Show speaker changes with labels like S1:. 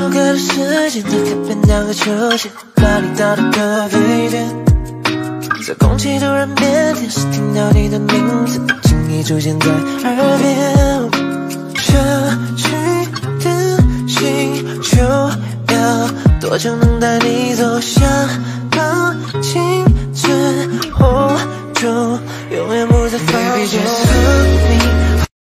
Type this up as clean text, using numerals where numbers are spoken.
S1: 初隔的时间，它改变两个球线，巴厘岛的咖啡店，在空气突然变甜时，听到你的名字，轻易出现在耳边。这去的星球要多久能带你走向